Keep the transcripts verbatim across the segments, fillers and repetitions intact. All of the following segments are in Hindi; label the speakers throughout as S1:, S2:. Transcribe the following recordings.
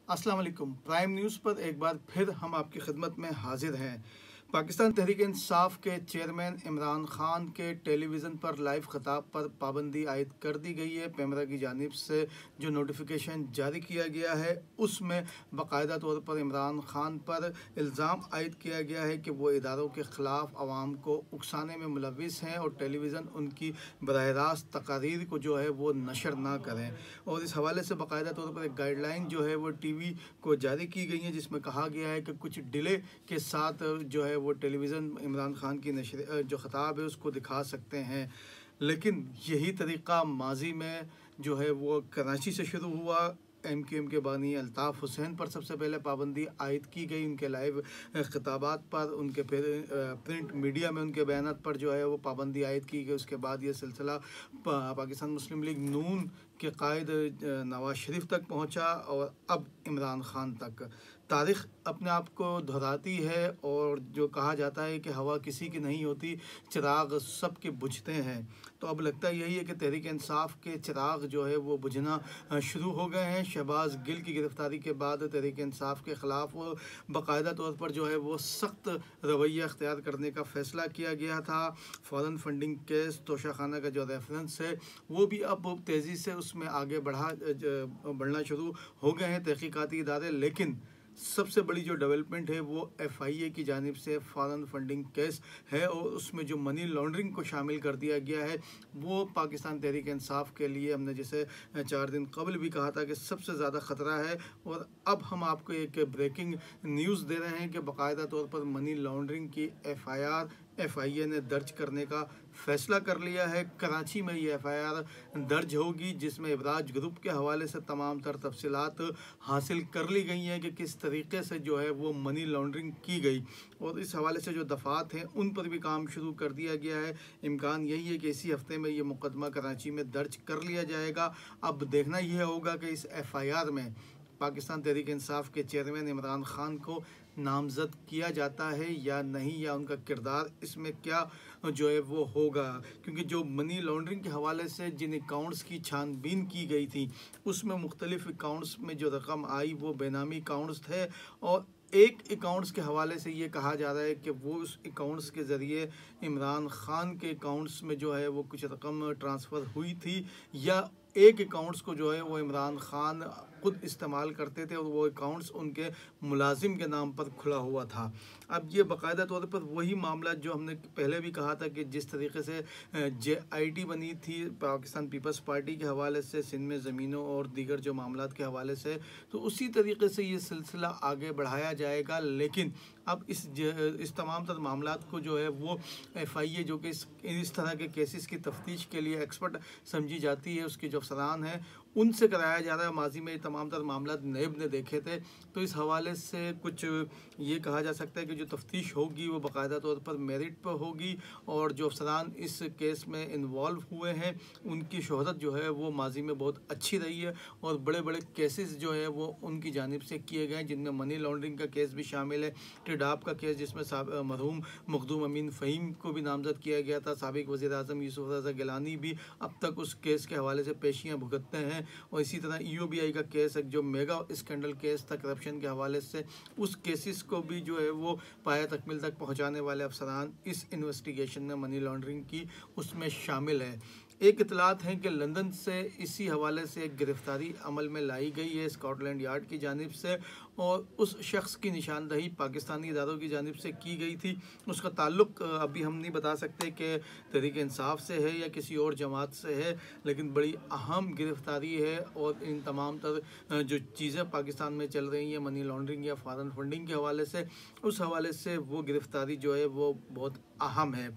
S1: अस्सलाम वालेकुम। प्राइम न्यूज़ पर एक बार फिर हम आपकी खिदमत में हाजिर हैं। पाकिस्तान तहरीक इंसाफ के चेयरमैन इमरान खान के टेलीविज़न पर लाइव खिताब पर पाबंदी आयद कर दी गई है। पेमरा की जानिब से जो नोटिफिकेशन जारी किया गया है उसमें बाकायदा तौर पर इमरान खान पर इल्ज़ाम आयद किया गया है कि वो इदारों के ख़िलाफ़ आवाम को उकसाने में मुलविस हैं और टेलीविज़न उनकी बराह रास्त तकारीर को जो है वो नशर ना करें। और इस हवाले से बाकायदा तौर पर एक गाइडलाइन जो है वो टी वी को जारी की गई है, जिसमें कहा गया है कि कुछ डिले के साथ जो है वो टेलीविज़न इमरान खान की नशर जो ख़िताब है उसको दिखा सकते हैं। लेकिन यही तरीक़ा माजी में जो है वो कराची से शुरू हुआ। एम क्यू एम के बानी अल्ताफ़ हुसैन पर सबसे पहले पाबंदी आयद की गई, उनके लाइव खिताबात पर, उनके फिर प्रिंट मीडिया में उनके बयानात पर जो है वो पाबंदी आयद की गई। उसके बाद ये सिलसिला पाकिस्तान मुस्लिम लीग नून के कायद नवाज शरीफ तक पहुंचा और अब इमरान खान तक। तारीख़ अपने आप को दोहराती है और जो कहा जाता है कि हवा किसी की नहीं होती, चिराग सब के बुझते हैं। तो अब लगता यही है कि तहरीक इंसाफ के चिराग जो है वो बुझना शुरू हो गए हैं। शहबाज गिल की गिरफ़्तारी के बाद तहरीक इंसाफ के ख़िलाफ़ बाकायदा तौर पर जो है वो सख्त रवैया अख्तियार करने का फ़ैसला किया गया था। फ़ौरन फंडिंग केस, तोशाखाना का जो रेफरेंस है वो भी अब तेज़ी से उसमें आगे बढ़ा बढ़ना शुरू हो गए हैं तहकीकाती इदारे। लेकिन सबसे बड़ी जो डेवलपमेंट है वो एफ आई ए की जानिब से फ़ॉरेन फंडिंग केस है और उसमें जो मनी लॉन्ड्रिंग को शामिल कर दिया गया है वो पाकिस्तान तहरीक इंसाफ के लिए, हमने जैसे चार दिन कबल भी कहा था कि सबसे ज़्यादा ख़तरा है। और अब हम आपको एक ब्रेकिंग न्यूज़ दे रहे हैं कि बाकायदा तौर पर मनी लॉन्ड्रिंग की F I R F I A ने दर्ज करने का फ़ैसला कर लिया है। कराची में ये एफ आई आर दर्ज होगी, जिसमें इबराज ग्रुप के हवाले से तमाम तर तफसीलात हासिल कर ली गई हैं कि किस तरीके से जो है वो मनी लॉन्ड्रिंग की गई। और इस हवाले से जो दफ़ात हैं उन पर भी काम शुरू कर दिया गया है। इम्कान यही है कि इसी हफ्ते में ये मुकदमा कराची में दर्ज कर लिया जाएगा। अब देखना यह होगा कि इस एफ आई आर में पाकिस्तान तहरीक इंसाफ के चेयरमैन इमरान खान को नामज़द किया जाता है या नहीं, या उनका किरदार इसमें क्या जो है वो होगा। क्योंकि जो मनी लॉन्ड्रिंग के हवाले से जिन अकाउंट्स की छानबीन की गई थी उसमें मुख्तलिफ़ अकाउंट्स में जो रकम आई वो बेनामी अकाउंट्स थे और एक अकाउंट्स के हवाले से ये कहा जा रहा है कि वो उस अकाउंट्स के ज़रिए इमरान खान के अकाउंट्स में जो है वो कुछ रकम ट्रांसफ़र हुई थी, या एक अकाउंट्स को जो है वो इमरान खान खुद इस्तेमाल करते थे और वो अकाउंट्स उनके मुलाजिम के नाम पर खुला हुआ था। अब ये बाकायदा तौर पर वही मामला जो हमने पहले भी कहा था कि जिस तरीके से जे आई टी बनी थी पाकिस्तान पीपल्स पार्टी के हवाले से सिंध में ज़मीनों और दीगर जो मामलात के हवाले से, तो उसी तरीके से ये सिलसिला आगे बढ़ाया जाएगा। लेकिन अब इस इस तमाम तर मामलात को जो है वो एफ आई ए जो कि इस इस तरह के केसेस की तफ्तीश के लिए एक्सपर्ट समझी जाती है, उसके जो अफसरान हैं उनसे कराया जा रहा है। माजी में तमाम तर मामला नैब ने देखे थे, तो इस हवाले से कुछ ये कहा जा सकता है कि जो तफ्तीश होगी वो बाकायदा तौर पर मेरिट पर होगी और जो अफसरान इस केस में इन्वॉल्व हुए हैं उनकी शोहरत जो है वो माजी में बहुत अच्छी रही है और बड़े बड़े केसेस जो है वो उनकी जानिब से किए गए, जिनमें मनी लॉन्ड्रिंग का केस भी शामिल है, टिडाप का केस जिसमें मरहूम मखदूम अमीन फ़हीम को भी नामजद किया गया था। साबिक वज़ीर आज़म यूसुफ रज़ा गिलानी भी अब तक उस केस के हवाले से पेशियाँ भुगतते हैं। और इसी तरह ई ओ बी आई का केस है जो मेगा स्कैंडल केस था करप्शन के हवाले से, उस केसेस को भी जो है वो पाया तकमील तक पहुंचाने वाले अफसरान इस इन्वेस्टिगेशन में मनी लॉन्ड्रिंग की उसमें शामिल है। एक इतलात है कि लंदन से इसी हवाले से एक गिरफ्तारी अमल में लाई गई है स्कॉटलैंड यार्ड की जानिब से और उस शख्स की निशानदही पाकिस्तानी इदारों की जानिब से की गई थी। उसका ताल्लुक अभी हम नहीं बता सकते कि तहरीक इंसाफ से है या किसी और जमात से है, लेकिन बड़ी अहम गिरफ्तारी है और इन तमाम तर जो चीज़ें पाकिस्तान में चल रही हैं मनी लॉन्ड्रिंग या फॉरेन फंडिंग के हवाले से, उस हवाले से वो गिरफ्तारी जो है वो बहुत अहम है।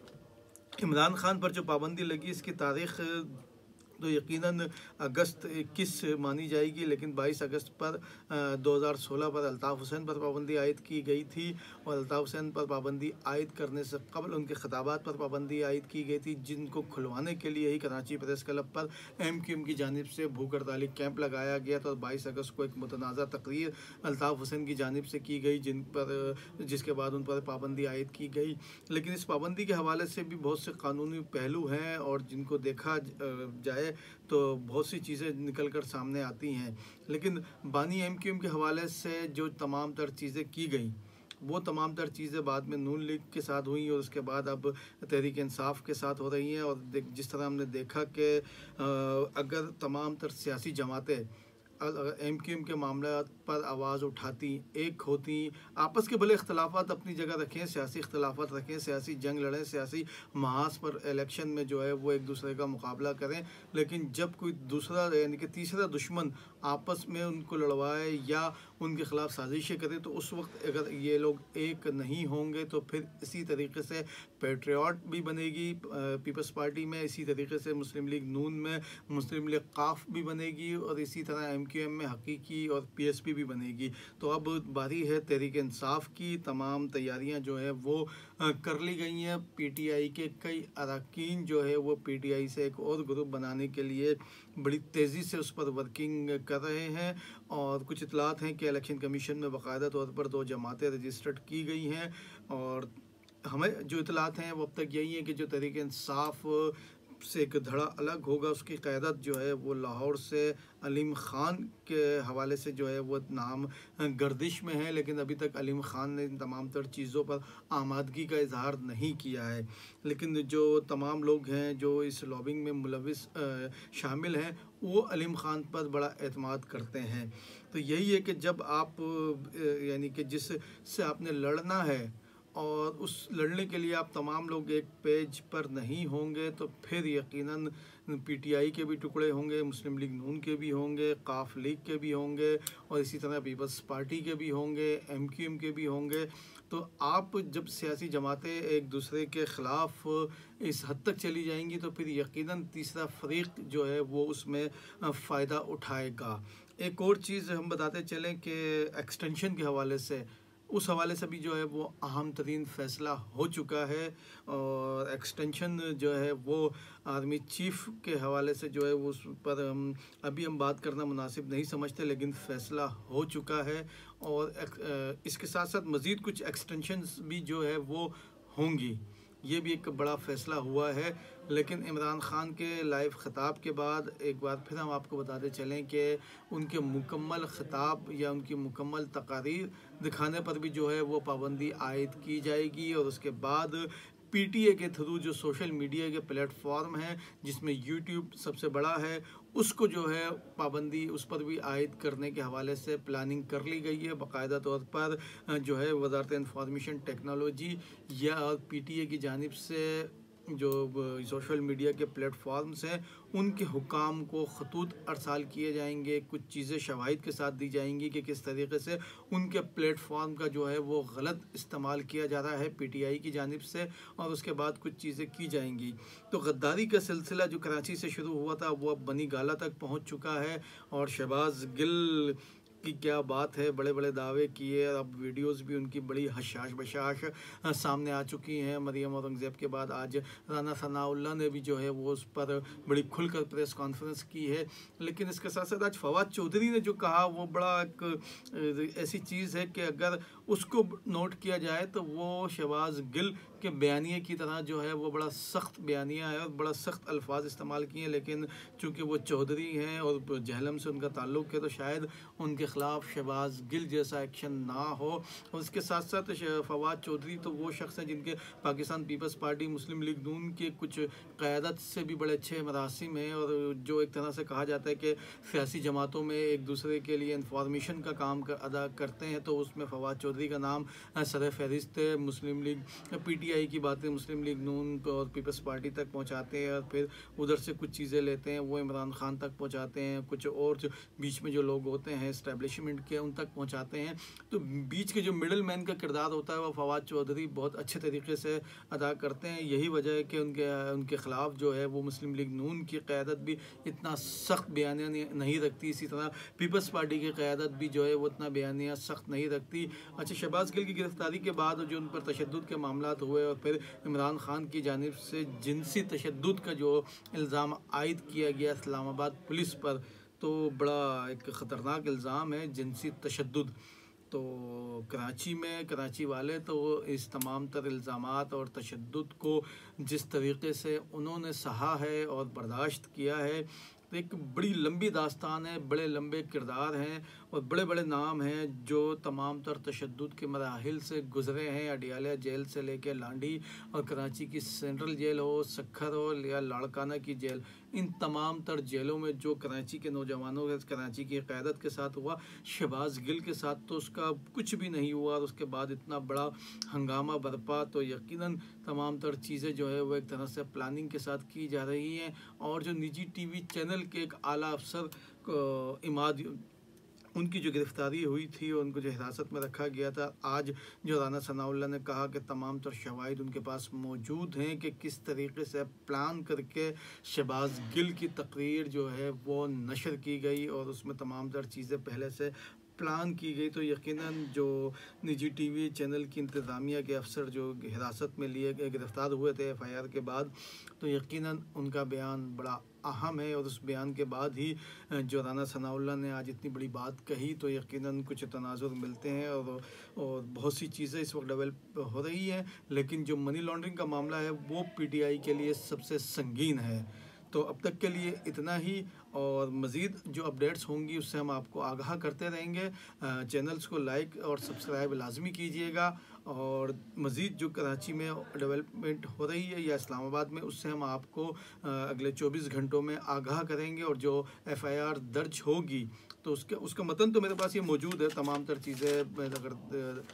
S1: इमरान खान पर जो पाबंदी लगी इसकी तारीख़ तो यकीनन अगस्त इक्कीस मानी जाएगी, लेकिन बाईस अगस्त पर दो हज़ार सोलह पर अल्ताफ़ हुसैन पर पाबंदी आयद की गई थी और अल्ताफ़ हुसैन पर पाबंदी आयद करने से कबल उनके खिताबात पर पाबंदी आयद की गई थी, जिनको खुलवाने के लिए ही कराची प्रेस क्लब पर एम क्यू एम की जानिब से भूख हड़ताली कैंप लगाया गया था और बाईस अगस्त को एक मुतनाज़ा तकरीर अल्ताफ़ हुसैन की जानिब से की गई, जिन पर जिसके बाद उन पर पाबंदी आयद की गई। लेकिन इस पाबंदी के हवाले से भी बहुत से कानूनी पहलू हैं और जिनको देखा जाए तो बहुत सी चीज़ें निकल कर सामने आती हैं। लेकिन बानी एम क्यू एम के हवाले से जो तमाम तर चीज़ें की गई, वो तमाम तर चीज़ें बाद में नून लीग के साथ हुई और उसके बाद अब तहरीक इंसाफ के साथ हो रही हैं। और जिस तरह हमने देखा कि अगर तमाम तर सियासी जमातें एम क्यू एम के मामला पर आवाज़ उठाती, एक होती, आपस के भले इख्तलाफात अपनी जगह रखें, सियासी इख्तलाफात रखें, सियासी जंग लड़ें, सियासी महाज पर इलेक्शन में जो है वो एक दूसरे का मुकाबला करें, लेकिन जब कोई दूसरा यानी कि तीसरा दुश्मन आपस में उनको लड़वाए या उनके ख़िलाफ़ साजिशें करें, तो उस वक्त अगर ये लोग एक नहीं होंगे तो फिर इसी तरीके से पेट्रियाट भी बनेगी पीपल्स पार्टी में, इसी तरीके से मुस्लिम लीग नून में मुस्लिम लीग काफ भी बनेगी और इसी तरह एम क्यू एम में हकीकी और पी एस पी भी बनेगी। तो अब बारी है तहरीक इंसाफ की। तमाम तैयारियां जो है वो कर ली गई हैं। पी टी आई के कई अरकान जो है वो पी टी आई से एक और ग्रुप बनाने के लिए बड़ी तेज़ी से उस पर वर्किंग कर रहे हैं और कुछ इतलात हैं कि इलेक्शन कमीशन में बाकायदा तौर पर दो जमातें रजिस्टर्ड की गई हैं। और हमें जो इतलात हैं वो अब तक यही है कि जो तहरीक इंसाफ से एक धड़ा अलग होगा, उसकी क़यादत जो है वो लाहौर से अलीम ख़ान के हवाले से जो है वो नाम गर्दिश में है, लेकिन अभी तक अलीम ख़ान ने इन तमाम तर चीज़ों पर आमादगी का इजहार नहीं किया है। लेकिन जो तमाम लोग हैं जो इस लॉबिंग में मुलविस शामिल हैं वो अलीम ख़ान पर बड़ा एतमाद करते हैं। तो यही है कि जब आप यानी कि जिससे आपने लड़ना है और उस लड़ने के लिए आप तमाम लोग एक पेज पर नहीं होंगे तो फिर यकीनन पी टी आई के भी टुकड़े होंगे, मुस्लिम लीग नून के भी होंगे, काफ लीग के भी होंगे और इसी तरह पीपल्स पार्टी के भी होंगे, एम क्यू एम के भी होंगे। तो आप जब सियासी जमातें एक दूसरे के ख़िलाफ़ इस हद तक चली जाएंगी तो फिर यकीनन तीसरा फरीक जो है वो उसमें फ़ायदा उठाएगा। एक और चीज़ हम बताते चलें कि एक्सटेंशन के हवाले से, उस हवाले से भी जो है वो अहम तरीन फ़ैसला हो चुका है और एक्सटेंशन जो है वो आर्मी चीफ़ के हवाले से जो है वो उस पर हम अभी हम बात करना मुनासिब नहीं समझते, लेकिन फ़ैसला हो चुका है। और इसके साथ साथ मज़ीद कुछ एक्सटेंशंस भी जो है वो होंगी, ये भी एक बड़ा फ़ैसला हुआ है। लेकिन इमरान ख़ान के लाइव ख़िताब के बाद एक बार फिर हम आपको बताते चलें कि उनके मुकम्मल ख़िताब या उनकी मुकम्मल तकारीर दिखाने पर भी जो है वो पाबंदी आयद की जाएगी। और उसके बाद पी टी ए के थ्रू जो सोशल मीडिया के प्लेटफॉर्म हैं जिसमें यूट्यूब सबसे बड़ा है, उसको जो है पाबंदी उस पर भी आयद करने के हवाले से प्लानिंग कर ली गई है। बाकायदा तौर पर जो है वज़ारत इंफॉर्मेशन टेक्नोलॉजी या पी टी ए की जानिब से जो सोशल मीडिया के प्लेटफॉर्म्स हैं उनके हुकाम को ख़तूत अरसाल किए जाएंगे। कुछ चीज़ें शवाहिद के साथ दी जाएंगी कि किस तरीके से उनके प्लेटफॉर्म का जो है वो गलत इस्तेमाल किया जा रहा है पी टी आई की जानिब से, और उसके बाद कुछ चीज़ें की जाएंगी। तो गद्दारी का सिलसिला जो कराची से शुरू हुआ था वो अब बनी गाला तक पहुँच चुका है और शहबाज गिल की क्या बात है, बड़े बड़े दावे किए। अब वीडियोस भी उनकी बड़ी हशाश बशाश सामने आ चुकी हैं। मरियम औरंगज़ेब के बाद आज राना सनाउल्लाह ने भी जो है वो उस पर बड़ी खुलकर प्रेस कॉन्फ्रेंस की है। लेकिन इसके साथ साथ आज फवाद चौधरी ने जो कहा वो बड़ा एक ऐसी चीज़ है कि अगर उसको नोट किया जाए तो वो शहबाज गिल के बयानिए की तरह जो है वो बड़ा सख्त बयानिया है और बड़ा सख्त अल्फाज इस्तेमाल किए। लेकिन चूँकि वो चौधरी हैं और जहलम से उनका ताल्लुक़ है तो शायद उनके ख़िलाफ़ शहबाज गिल जैसा एक्शन ना हो। और उसके साथ साथ फवाद चौधरी तो वो शख्स हैं जिनके पाकिस्तान पीपल्स पार्टी मुस्लिम लीग नून के कुछ क़यादत से भी बड़े अच्छे मरासिम हैं और जो एक तरह से कहा जाता है कि सियासी जमातों में एक दूसरे के लिए इंफॉर्मेशन का काम कर, अदा करते हैं, तो उसमें फवाद चौधरी का नाम सर फहरिस्त है। Muslim League P T I की बातें मुस्लिम लीग नून और पीपल्स पार्टी तक पहुँचाते हैं और फिर उधर से कुछ चीज़ें लेते हैं वो इमरान ख़ान तक पहुँचाते हैं, कुछ और जो बीच में जो लोग होते हैं इस्टेब्लिशमेंट के उन तक पहुँचाते हैं। तो बीच के जो मिडल मैन का किरदार होता है वो फवाद चौधरी बहुत अच्छे तरीके से अदा करते हैं। यही वजह है कि उनके उनके ख़िलाफ़ जो है वो मुस्लिम लीग नून की क़यादत भी इतना सख्त बयानिया नहीं रखती, इसी तरह पीपल्स पार्टी की क़यादत भी जो है वो इतना बयानिया सख्त नहीं रखती। अच्छा, शहबाज गिल की गिरफ़्तारी के बाद जो उन पर तशद्दुद के मामला हुए और फिर इमरान ख़ान की जानिब से जिनसी तशद्दुद का जो इल्ज़ाम आयद किया गया इस्लामाबाद पुलिस पर, तो बड़ा एक ख़तरनाक इल्ज़ाम है जिनसी तशद्दुद। तो कराची में कराची वाले तो इस तमाम तर इल्ज़ामात और तशद्दुद को जिस तरीके से उन्होंने सहा है और बर्दाश्त किया है, तो एक बड़ी लंबी दास्तान है, बड़े लंबे किरदार हैं और बड़े बड़े नाम हैं जो तमाम तर तशद्दुद के मराहिल से गुज़रे हैं। अडियाला जेल से लेकर लांडी और कराची की सेंट्रल जेल हो, सखर हो या लाड़काना की जेल, इन तमाम तर जेलों में जो कराची के नौजवानों के कराची की क़यादत के साथ हुआ, शहबाज गिल के साथ तो उसका कुछ भी नहीं हुआ और उसके बाद इतना बड़ा हंगामा बरपा, तो यकीनन तमाम तर चीज़ें जो है वो एक तरह से प्लानिंग के साथ की जा रही हैं। और जो निजी टीवी चैनल के एक आला अफसर को इमाद, उनकी जो गिरफ़्तारी हुई थी और उनको जो हिरासत में रखा गया था, आज जो राना सनाउल्लाह ने कहा कि तमाम तर शवाहिद उनके पास मौजूद हैं कि किस तरीके से प्लान करके शहबाज गिल की तकरीर जो है वो नशर की गई और उसमें तमाम तर चीज़ें पहले से प्लान की गई। तो यकीनन जो निजी टीवी चैनल की इंतज़ामिया के अफसर जो हिरासत में लिए गए, गिरफ़्तार हुए थे एफ़ आई आर के बाद, तो यकीनन उनका बयान बड़ा अहम है और उस बयान के बाद ही जो राना सनाउल्लाह ने आज इतनी बड़ी बात कही, तो यकीनन कुछ तनाज़ुर मिलते हैं और और बहुत सी चीज़ें इस वक्त डेवलप हो रही हैं। लेकिन जो मनी लॉन्ड्रिंग का मामला है वो पी टी आई के लिए सबसे संगीन है। तो अब तक के लिए इतना ही और मज़ीद जो अपडेट्स होंगी उससे हम आपको आगाह करते रहेंगे। चैनल्स को लाइक और सब्सक्राइब लाजमी कीजिएगा और मज़ीद जो कराची में डेवलपमेंट हो रही है या इस्लामाबाद में, उससे हम आपको अगले चौबीस घंटों में आगाह करेंगे। और जो एफ़ आई आर दर्ज होगी तो उसके उसका मतन तो मेरे पास ये मौजूद है, तमाम तर चीज़ें अगर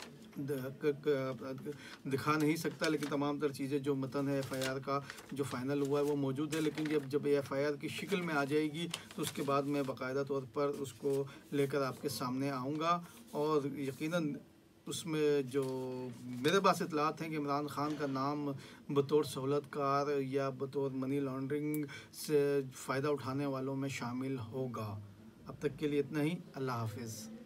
S1: दिखा नहीं सकता, लेकिन तमाम तर चीज़ें जो मतन है एफ़ आई आर का जो फ़ाइनल हुआ है वो मौजूद है। लेकिन जब जब एफ़ आई आर की शिकल में आ जाएगी तो उसके बाद मैं बाकायदा तौर पर उसको लेकर आपके सामने आऊँगा और यकीनन उसमें जो मेरे पास इतलात हैं कि इमरान खान का नाम बतौर सहूलतकार या बतौर मनी लॉन्ड्रिंग से फ़ायदा उठाने वालों में शामिल होगा। अब तक के लिए इतना ही। अल्लाह हाफ़िज़।